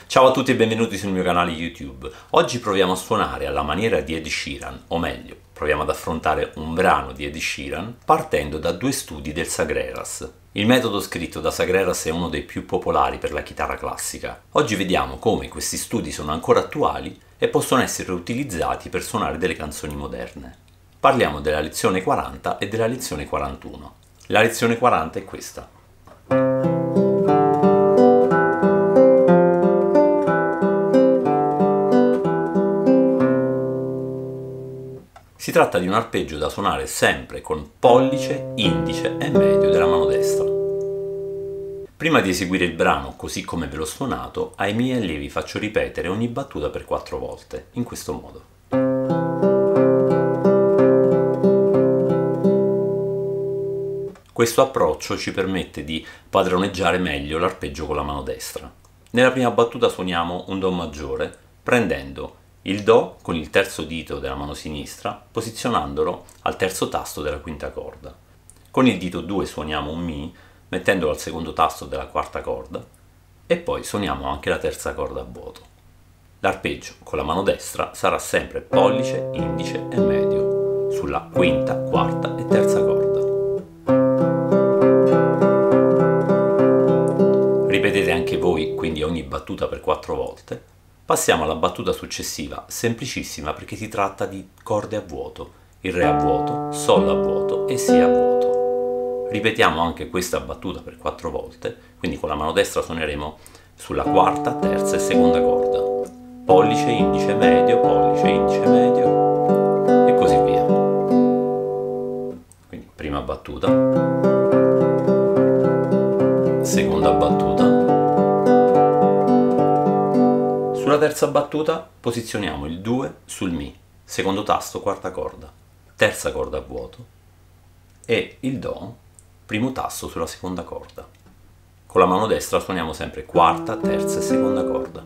Ciao a tutti e benvenuti sul mio canale YouTube. Oggi proviamo a suonare alla maniera di Ed Sheeran, o meglio, proviamo ad affrontare un brano di Ed Sheeran partendo da due studi del Sagreras. Il metodo scritto da Sagreras è uno dei più popolari per la chitarra classica. Oggi vediamo come questi studi sono ancora attuali e possono essere utilizzati per suonare delle canzoni moderne. Parliamo della lezione 40 e della lezione 41. La lezione 40 è questa. Si tratta di un arpeggio da suonare sempre con pollice, indice e medio della mano destra. Prima di eseguire il brano così come ve l'ho suonato, ai miei allievi faccio ripetere ogni battuta per 4 volte, in questo modo. Questo approccio ci permette di padroneggiare meglio l'arpeggio con la mano destra. Nella prima battuta suoniamo un Do maggiore, prendendo il Do con il terzo dito della mano sinistra, posizionandolo al terzo tasto della quinta corda. Con il dito 2 suoniamo un Mi, mettendolo al secondo tasto della quarta corda, e poi suoniamo anche la terza corda a vuoto. L'arpeggio con la mano destra sarà sempre pollice, indice e medio, sulla quinta, quarta e terza corda. Ripetete anche voi, quindi ogni battuta per 4 volte. Passiamo alla battuta successiva, semplicissima perché si tratta di corde a vuoto, il Re a vuoto, Sol a vuoto e Si a vuoto. Ripetiamo anche questa battuta per 4 volte, quindi con la mano destra suoneremo sulla quarta, terza e seconda corda. Pollice, indice, medio, pollice, indice, medio e così via. Quindi prima battuta, seconda battuta. Sulla terza battuta posizioniamo il 2 sul Mi, secondo tasto, quarta corda, terza corda a vuoto e il Do, primo tasto sulla seconda corda. Con la mano destra suoniamo sempre quarta, terza e seconda corda.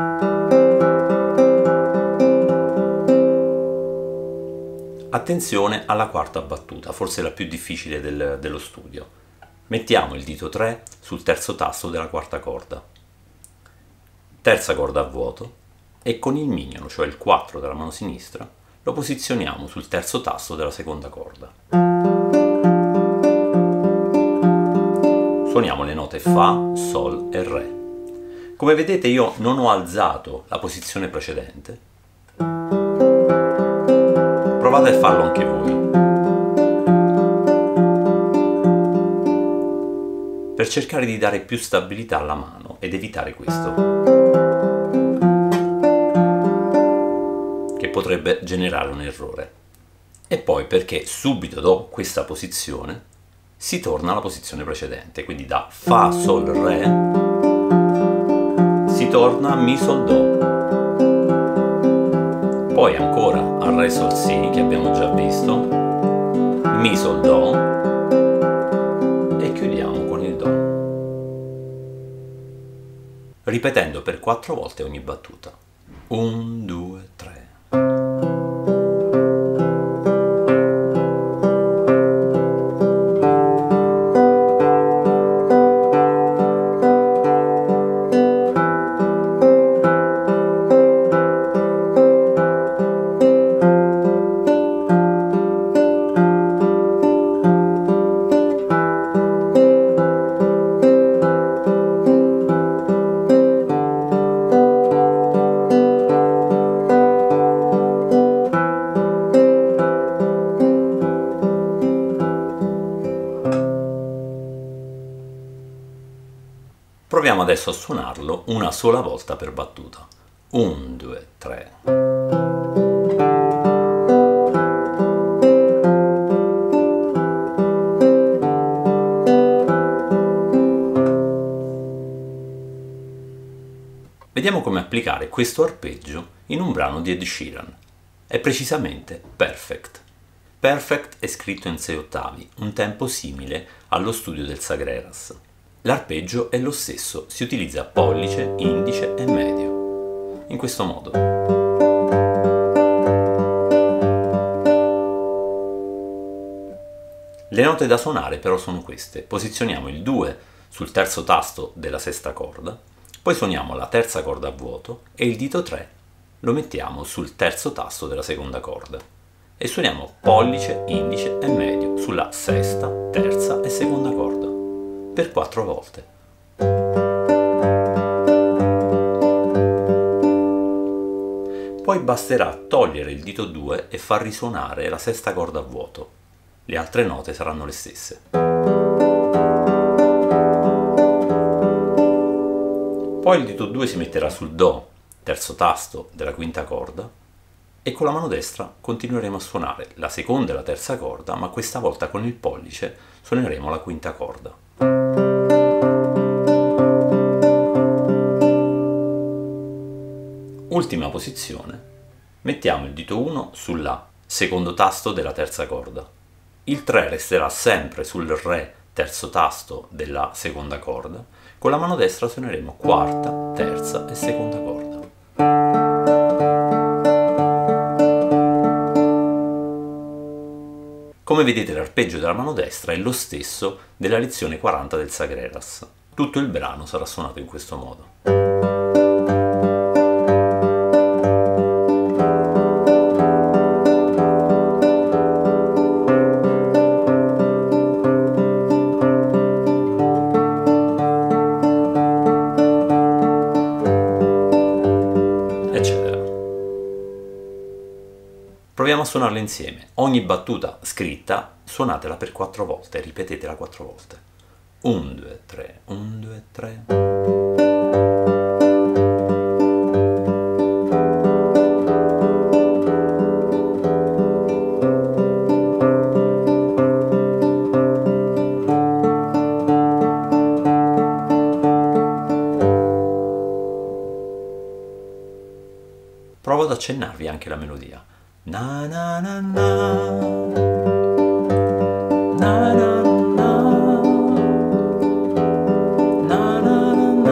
Attenzione alla quarta battuta, forse la più difficile dello studio. Mettiamo il dito 3 sul terzo tasto della quarta corda. Terza corda a vuoto e con il mignolo, cioè il 4 della mano sinistra, lo posizioniamo sul terzo tasto della seconda corda. Suoniamo le note Fa, Sol e Re. Come vedete io non ho alzato la posizione precedente. Provate a farlo anche voi. Per cercare di dare più stabilità alla mano ed evitare questo, che potrebbe generare un errore. E poi perché subito dopo questa posizione si torna alla posizione precedente, quindi da Fa, Sol, Re si torna a Mi, Sol, Do, poi ancora a Re, Sol, Si che abbiamo già visto, Mi, Sol, Do e chiudiamo con il Do, ripetendo per 4 volte ogni battuta. 1, 2, 3. Proviamo adesso a suonarlo una sola volta per battuta. 1, 2, 3. Vediamo come applicare questo arpeggio in un brano di Ed Sheeran. È precisamente Perfect. Perfect è scritto in 6 ottavi, un tempo simile allo studio del Sagreras. L'arpeggio è lo stesso, si utilizza pollice, indice e medio, in questo modo. Le note da suonare però sono queste. Posizioniamo il 2 sul terzo tasto della sesta corda, Poi suoniamo la terza corda a vuoto e il dito 3 lo mettiamo sul terzo tasto della seconda corda e suoniamo pollice, indice e medio sulla sesta, terza e seconda corda per 4 volte. Poi basterà togliere il dito 2 e far risuonare la sesta corda a vuoto. Le altre note saranno le stesse. Poi il dito 2 si metterà sul Do, terzo tasto della quinta corda, e con la mano destra continueremo a suonare la seconda e la terza corda, ma questa volta con il pollice suoneremo la quinta corda. Ultima posizione, mettiamo il dito 1 sul La, secondo tasto della terza corda. Il 3 resterà sempre sul Re, terzo tasto della seconda corda. Con la mano destra suoneremo quarta, terza e seconda corda. Come vedete, l'arpeggio della mano destra è lo stesso della lezione 40 del Sagreras. Tutto il brano sarà suonato in questo modo. Proviamo a suonarle insieme. Ogni battuta scritta suonatela per 4 volte, ripetetela 4 volte. 1, 2, 3, 1, 2, 3. Provo ad accennarvi anche la melodia. Na na na na, na na na, na na na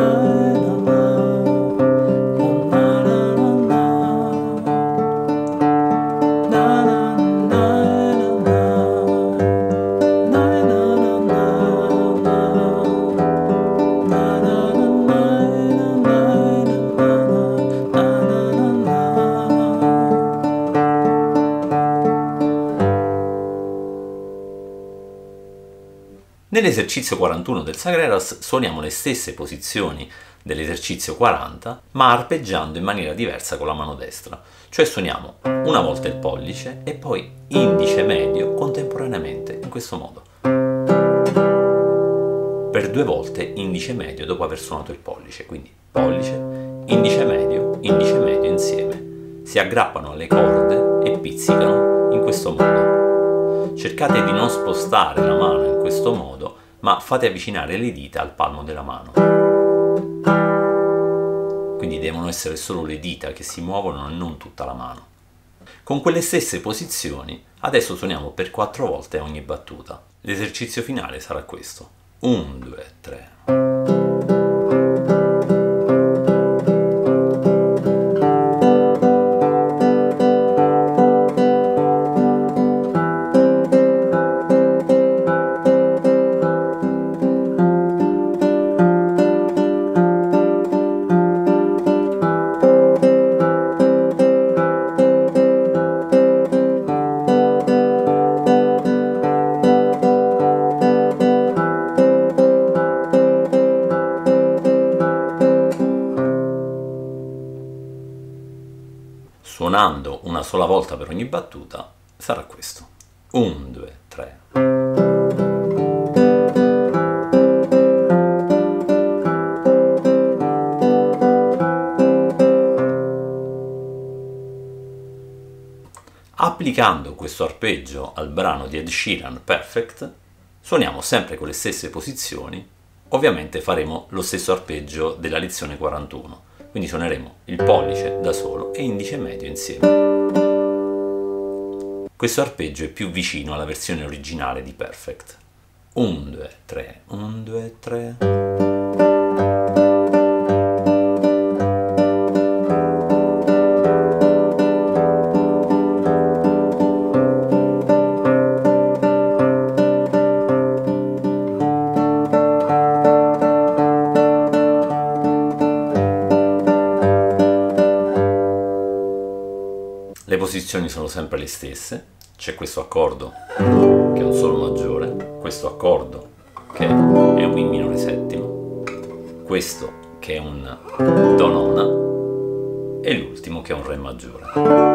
Nell'esercizio 41 del Sagreras suoniamo le stesse posizioni dell'esercizio 40, ma arpeggiando in maniera diversa con la mano destra. Cioè suoniamo una volta il pollice e poi indice medio contemporaneamente, in questo modo. Per 2 volte indice medio dopo aver suonato il pollice, quindi pollice, indice medio insieme. Si aggrappano alle corde e pizzicano in questo modo. Cercate di non spostare la mano in questo modo, ma fate avvicinare le dita al palmo della mano. Quindi devono essere solo le dita che si muovono e non tutta la mano. Con quelle stesse posizioni, adesso suoniamo per 4 volte ogni battuta. L'esercizio finale sarà questo. 1, 2, 3. Suonando una sola volta per ogni battuta sarà questo. 1, 2, 3. Applicando questo arpeggio al brano di Ed Sheeran Perfect, suoniamo sempre con le stesse posizioni. Ovviamente faremo lo stesso arpeggio della lezione 41. Quindi suoneremo il pollice da solo e indice medio insieme. Questo arpeggio è più vicino alla versione originale di Perfect. 1, 2, 3, 1, 2, 3. posizioni sono sempre le stesse, c'è questo accordo che è un Sol maggiore, questo accordo che è un Mi minore settimo, questo che è un Do nona e l'ultimo che è un Re maggiore.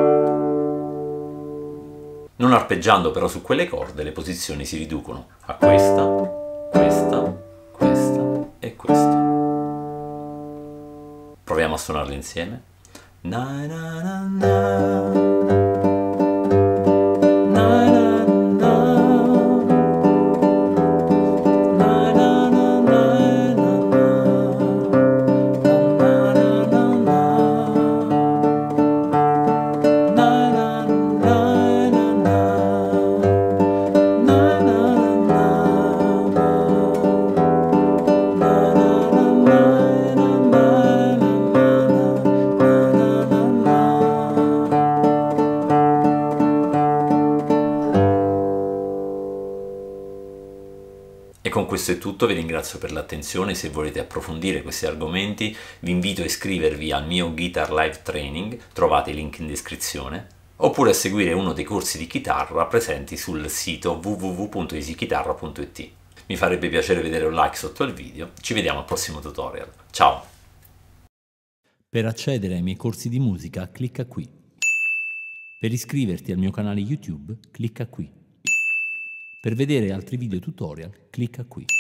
Non arpeggiando però su quelle corde, le posizioni si riducono a questa, questa, questa e questa. Proviamo a suonarle insieme. Na na na na. E con questo è tutto, vi ringrazio per l'attenzione. Se volete approfondire questi argomenti vi invito a iscrivervi al mio Guitar Live Training, trovate i link in descrizione, oppure a seguire uno dei corsi di chitarra presenti sul sito www.easychitarra.it. Mi farebbe piacere vedere un like sotto il video, ci vediamo al prossimo tutorial. Ciao! Per accedere ai miei corsi di musica, clicca qui. Per iscriverti al mio canale YouTube, clicca qui. Per vedere altri video tutorial, clicca qui.